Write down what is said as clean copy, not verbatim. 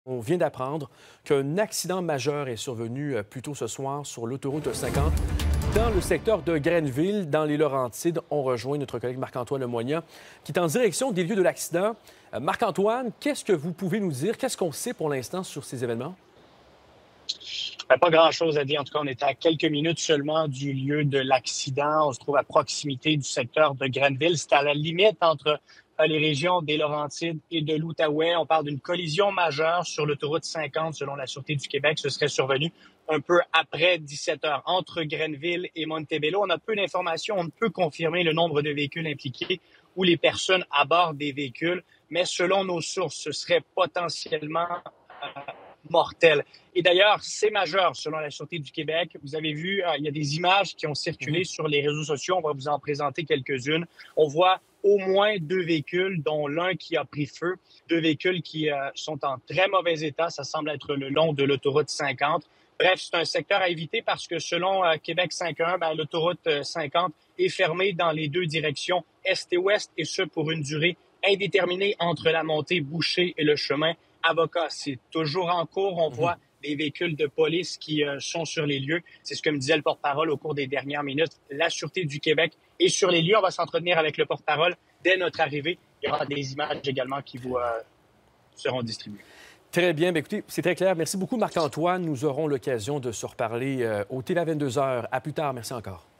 On vient d'apprendre qu'un accident majeur est survenu plus tôt ce soir sur l'autoroute 50 dans le secteur de Grenville, dans les Laurentides. On rejoint notre collègue Marc-Antoine Lemoignat qui est en direction des lieux de l'accident. Marc-Antoine, qu'est-ce que vous pouvez nous dire? Qu'est-ce qu'on sait pour l'instant sur ces événements? Pas grand-chose à dire. En tout cas, on est à quelques minutes seulement du lieu de l'accident. On se trouve à proximité du secteur de Grenville. C'est à la limite entre les régions des Laurentides et de l'Outaouais. On parle d'une collision majeure sur l'autoroute 50, selon la Sûreté du Québec. Ce serait survenu un peu après 17 heures entre Grenville et Montebello. On a peu d'informations. On ne peut confirmer le nombre de véhicules impliqués ou les personnes à bord des véhicules. Mais selon nos sources, ce serait potentiellement mortel. Et d'ailleurs, c'est majeur selon la Sûreté du Québec. Vous avez vu, il y a des images qui ont circulé sur les réseaux sociaux. On va vous en présenter quelques-unes. On voit au moins 2 véhicules, dont l'un qui a pris feu. 2 véhicules qui sont en très mauvais état. Ça semble être le long de l'autoroute 50. Bref, c'est un secteur à éviter parce que selon Québec 51, l'autoroute 50 est fermée dans les 2 directions, est et ouest, et ce pour une durée indéterminée entre la montée Boucher et le chemin Avocat. C'est toujours en cours. On voit des véhicules de police qui sont sur les lieux. C'est ce que me disait le porte-parole au cours des dernières minutes. La Sûreté du Québec est sur les lieux. On va s'entretenir avec le porte-parole dès notre arrivée. Il y aura des images également qui vous seront distribuées. Très bien. Bien, écoutez, c'est très clair. Merci beaucoup, Marc-Antoine. Nous aurons l'occasion de se reparler au TV à 22 h. À plus tard. Merci encore.